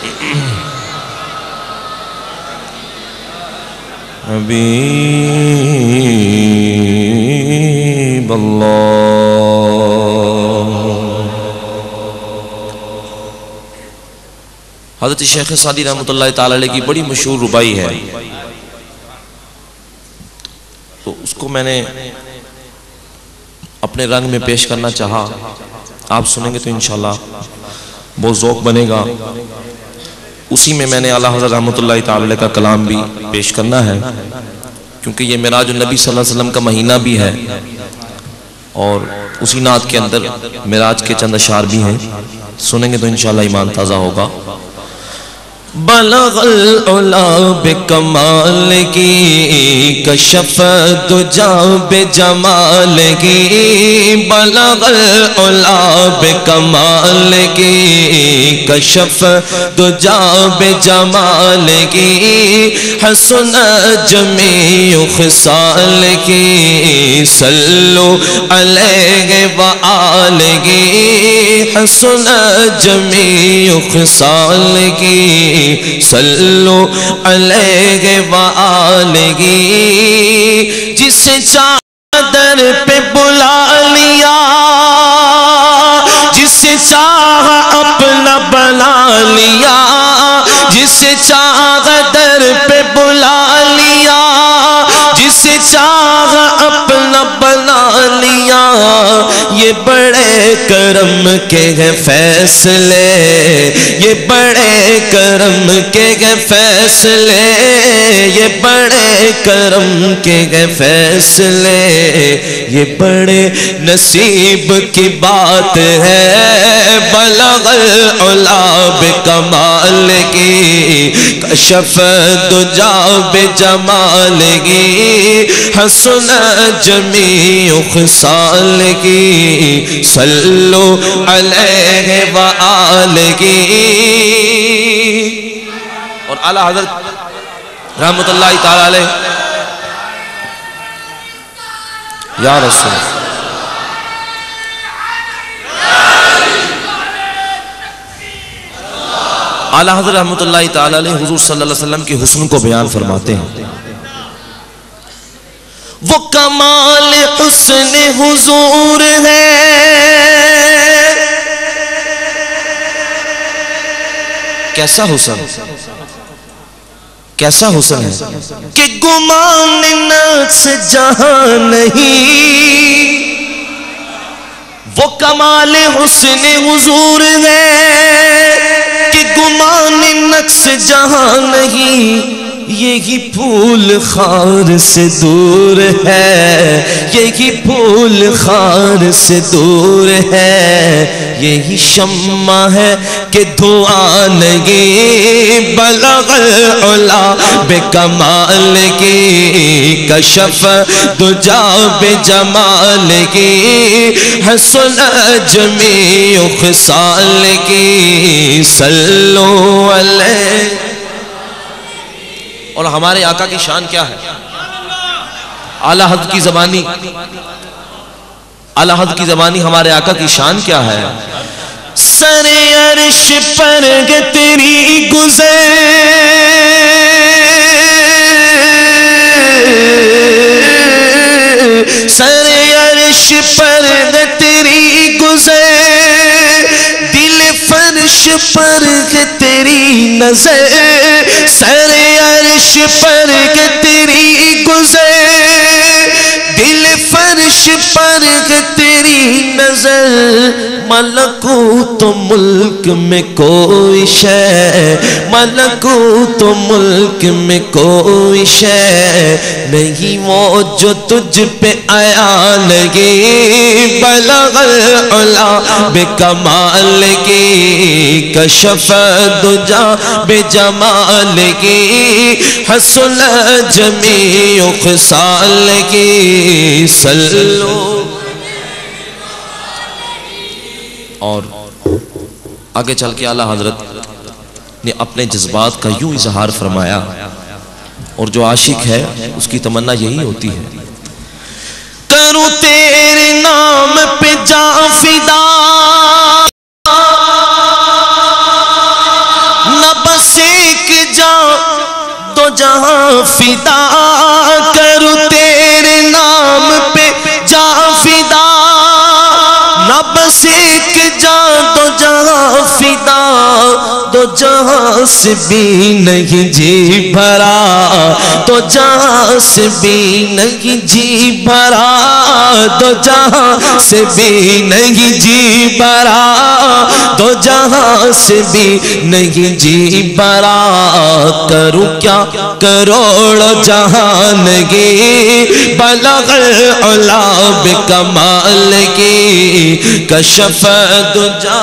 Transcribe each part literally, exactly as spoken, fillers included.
حبیب اللہ۔ حضرت شیخ سعدی رحمۃ اللہ تعالی علیہ کی بڑی مشہور ربائی ہے، تو اس کو میں نے اپنے رنگ میں پیش کرنا چاہا۔ آپ سنیں گے تو انشاءاللہ بہت ذوق بنے گا۔ اسی میں میں نے اعلیٰ حضرت رحمۃ اللہ تعالی علیہ کا کلام بھی پیش کرنا ہے، کیونکہ یہ معراج النبی صلی اللہ علیہ وسلم کا مہینہ بھی ہے، اور اسی نعت کے اندر معراج کے چند اشعار بھی ہیں، سنیں گے تو انشاءاللہ ایمان تازہ ہوگا۔ بلغ العلا بکمال کی، کشف دجا بجمال کی، بلغ العلا بکمال کی، کشف دجا بجمال کی، حسن جمیع خصال کی، صلو علیہ وآلہ، حسن جمیع خصال کی، صلو علیہ وآلہ۔ جسے چادر پہ بلا لیا، جسے چاہا اپنا بنا لیا، جسے چادر پہ بلا لیا، جسے چاہا اپنا بنا لیا، یہ بڑے کرم کے ہیں فیصلے، یہ بڑے کرم کے ہیں فیصلے، یہ بڑے کرم کے ہیں فیصلے، یہ بڑے نصیب کی بات ہے۔ بلغ العلا بکمال کی، کشف دجا بجمال کی، حسن جمیع خصال کی، صلو علیہ وآلہ۔ اور اعلیٰ حضرت رحمت اللہ تعالی علیہ، یا رسول اعلیٰ حضرت رحمت اللہ تعالی علیہ حضور صلی اللہ علیہ وسلم کے حسن کو بیان فرماتے ہیں۔ وہ کمال حسن حضور ہے، کیسا حسن، کیسا حسن ہے کہ گمان نفس جہاں نہیں، وہ کمال حسن حضور ہے کہ گمان نقص جہاں نہیں، یہی پھول خار سے دور ہے، یہی پھول خار سے دور ہے، یہی شمع ہے کہ دھواں نہیں۔ بلغ العلا بکمال کی، کشف دجا بجمال کی، حسن جمیع خصال کی، صلو علیہ۔ اور ہمارے آقا کی شان کیا ہے؟ اعلیٰ حضرت کی زبانی، اعلیٰ حضرت کی زبانی ہمارے آقا کی شان کیا ہے؟ سر عرش پر گے تیری گزر، سر عرش پر گے تیری گزر، دل فرش پر گے تیری نظر، سر عرش پر گے تیری گزر، دل فرش پر گے تیری نظر، ملکوت ملک میں کوئی شے، ملکوت ملک میں کوئی شے نہیں وہ جو تجھ پہ آیا نہیں۔ بلغ العلا بکمال کی، کشف دجا بجمال کی، حسن جمیع خصال کی، صلو۔ اور آگے چل کے اعلیٰ حضرت نے اپنے جذبات کا یوں اظہار فرمایا، اور جو عاشق ہے اس کی تمنا یہی ہوتی ہے، کروں تیرے نام پہ جاں فدا، نہ ایک جان تو جہاں فدا کروں تیرے نام پہ جا فدا نہ بس ایک جان تو جہاں فدا تو جہاں سے بھی نہیں جی بھرا تو جہاں سے بھی نہیں جی بھرا تو جہاں سے بھی نہیں جی بھرا تو جہاں سے بھی نہیں جی بھرا کروں کیا کروڑ جہان کی بلغ العلا بکمال کی کشف دجا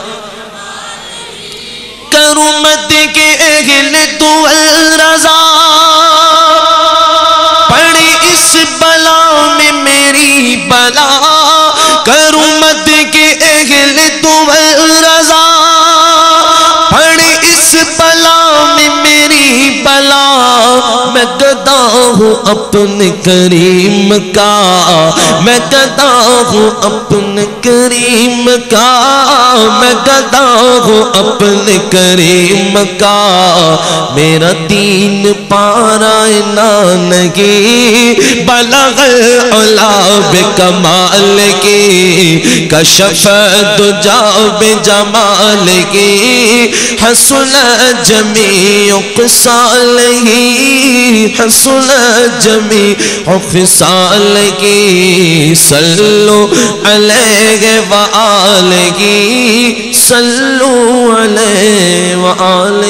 کروں مد کے اہل تو الرضا پڑی اس بلا میں میری بلا کروں مد کے اہل تو الرضا پڑی اس بلا میں میری بلا میں گدا ہوں اپنے کریم کا میں گدا ہوں اپنے کریم کا میں گدا ہوں اپنے کریم کا میرا دین پارا نانگی بلغ العلا بکمال کی کشف دجا بجمال کی حسن جمیع خصالہ حسن جمیع خصالہ صلو علیہ وآلہ صلو علیہ وآلہ.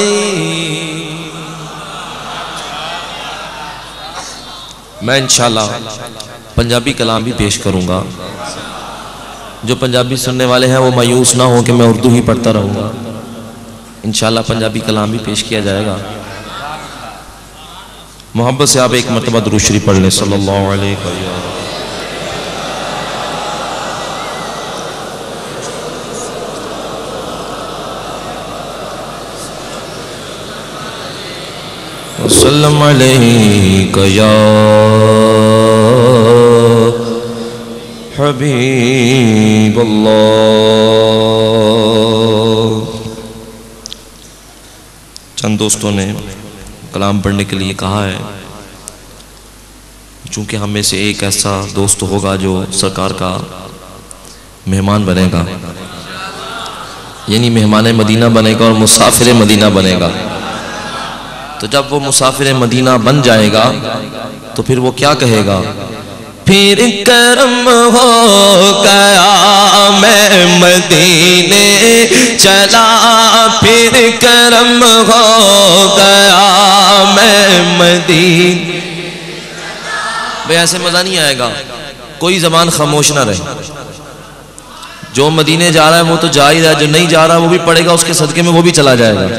میں انشاءاللہ پنجابی کلام بھی پیش کروں گا. جو پنجابی سننے والے ہیں وہ مایوس نہ ہوں کہ میں اردو ہی پڑھتا رہوں گا. انشاءاللہ پنجابی کلام بھی پیش کیا جائے گا. محبت سے آپ ایک مرتبہ درود شریف پڑھ لیں صلی اللہ علیہ وسلم. وسلم علیک یا حبیب اللہ. چند دوستوں نے کلام پڑھنے کے لیے کہا ہے. چونکہ ہم میں سے ایک ایسا دوست ہوگا جو سرکار کا مہمان بنے گا، یعنی مہمان مدینہ بنے گا اور مسافر مدینہ بنے گا. تو جب وہ مسافر مدینہ بن جائے گا تو پھر وہ کیا کہے گا؟ پھر کرم ہو گیا میں مدینے چلا، پھر کرم ہو گیا میں مدینے. بھئی ایسے مزہ نہیں آئے گا. کوئی زبان خاموش نہ رہے. جو مدینے جا رہا ہے وہ تو جا ہی رہا ہے، جو نہیں جا رہا وہ بھی پڑھے گا، اس کے صدقے میں وہ بھی چلا جائے گا.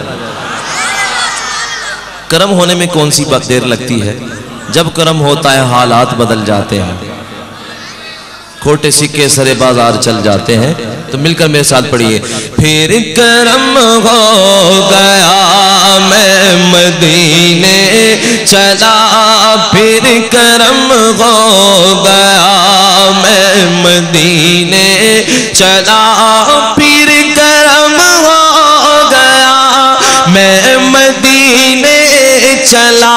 کرم ہونے میں کون سی بات دیر لگتی ہے؟ جب کرم ہوتا ہے حالات بدل جاتے ہیں، کھوٹے سکے سرے بازار چل جاتے ہیں. تو مل کر میرے ساتھ پڑھیے. پھر کرم ہو گیا میں مدینے چلا، پھر کرم ہو گیا میں مدینے چلا، پھر کرم ہو گیا میں مدینے چلا،